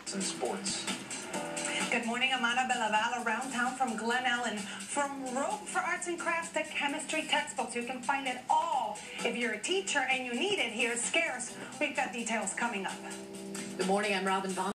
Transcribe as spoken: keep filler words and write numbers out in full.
in sports. Good morning, I'm Anna Belaval around town from Glen Ellen. From Rope for Arts and Crafts to chemistry textbooks, you can find it all. If you're a teacher and you need it, here's SCARCE. We've got details coming up. Good morning, I'm Robin Vaughn.